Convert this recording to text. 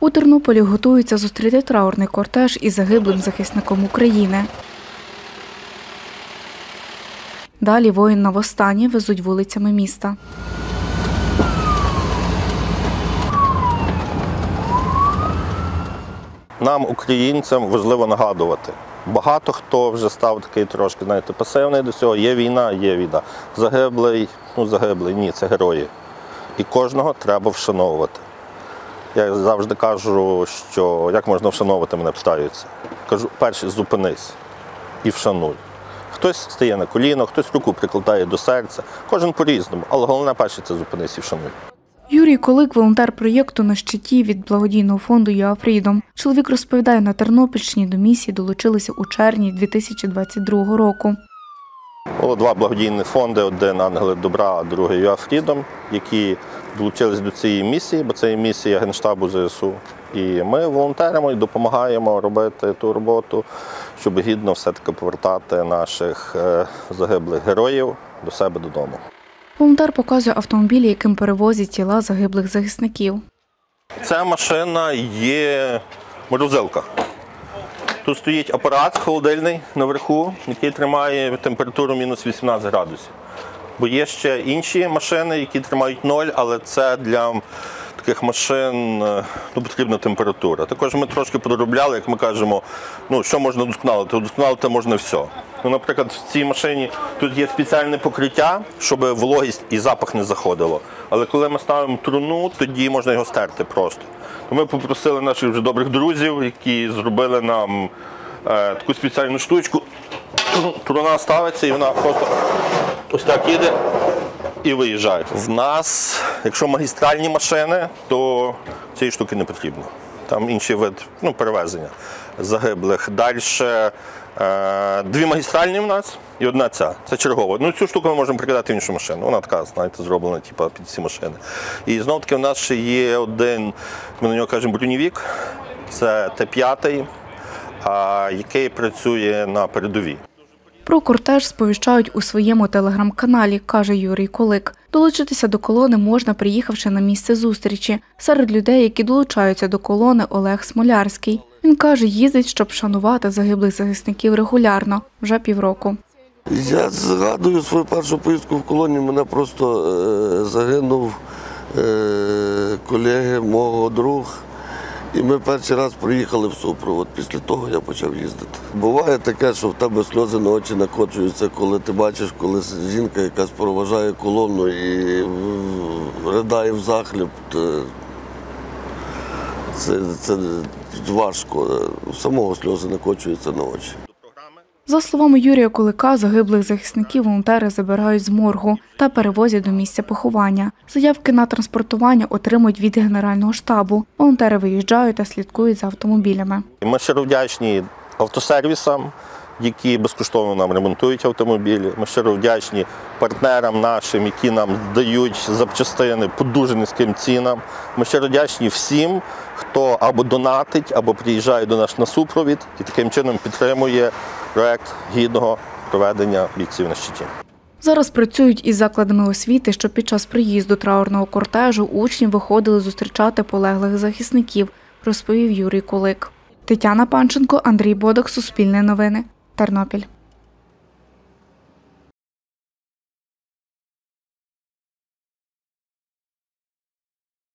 У Тернополі готуються зустріти траурний кортеж із загиблим захисником України. Далі воїн навостаннє везуть вулицями міста. Нам, українцям, важливо нагадувати. Багато хто вже став такий трошки, пасивний до цього. Є війна, є війна. Загиблий, ні, це герої. І кожного треба вшановувати. Я завжди кажу, що як можна вшановувати, мене питаються. Кажу, перше, зупинись і вшануй. Хтось стає на коліно, хтось руку прикладає до серця. Кожен по-різному, але головне перше – це зупинись і вшануй. Юрій Колик – волонтер проєкту «На щиті» від благодійного фонду «ЮАФрідом». Чоловік розповідає, на Тернопільщині до місії долучилися у червні 2022 року. Було два благодійні фонди, один «Ангели добра», а другий «ЮАФрідом», які долучились до цієї місії, бо це є місія Генштабу ЗСУ. І ми волонтеримо і допомагаємо робити ту роботу, щоб гідно все-таки повертати наших загиблих героїв до себе додому. Волонтер показує автомобілі, яким перевозять тіла загиблих захисників. Ця машина є морозилка. Тут стоїть апарат холодильний наверху, який тримає температуру мінус 18 градусів. Бо є ще інші машини, які тримають 0, але це для таких машин потрібна температура. Також ми трошки проробляли, як ми кажемо, що можна удосконалити. Удосконалити можна все. Наприклад, в цій машині тут є спеціальне покриття, щоб вологість і запах не заходило. Але коли ми ставимо труну, тоді можна його стерти просто. Ми попросили наших вже добрих друзів, які зробили нам таку спеціальну штучку. Труна ставиться і вона просто ось так їде і виїжджає. В нас, якщо магістральні машини, то цієї штуки не потрібно. Там інший вид перевезення загиблих. Далі дві магістральні в нас і одна ця. Це чергова. Цю штуку ми можемо прикидати в іншу машину. Вона така, зроблена під ці машини. І знов-таки в нас ще є один, ми на нього кажемо, бронєвік. Це Т-5, який працює на передовій. Про кортеж сповіщають у своєму телеграм-каналі, каже Юрій Колик. Долучитися до колони можна, приїхавши на місце зустрічі. Серед людей, які долучаються до колони, Олег Смолярський. Він каже, їздить, щоб вшанувати загиблих захисників регулярно, вже півроку. Я згадую свою першу поїздку в колоні, мене просто загинув колеги, мого друг. І ми перший раз приїхали в супровод, після того я почав їздити. Буває таке, що в тебе сльози на очі накочуються, коли ти бачиш, коли жінка якась проважає колону і ридає взахліб. Це важко, самого сльози накочуються на очі. За словами Юрія Колика, загиблих захисників волонтери забирають з моргу та перевозять до місця поховання. Заявки на транспортування отримують від Генерального штабу. Волонтери виїжджають та слідкують за автомобілями. Ми щиро вдячні автосервісам, які безкоштовно нам ремонтують автомобілі. Ми щиро вдячні партнерам нашим, які нам дають запчастини по дуже низьким цінам. Ми щиро вдячні всім, хто або донатить, або приїжджає до нас на супровід і таким чином підтримує проєкт гідного проведення бійців на щиті. Зараз працюють із закладами освіти, щоб під час приїзду траурного кортежу учні виходили зустрічати полеглих захисників, розповів Юрій Колик. Тетяна Панченко, Андрій Бодок, Суспільне новини, Тернопіль.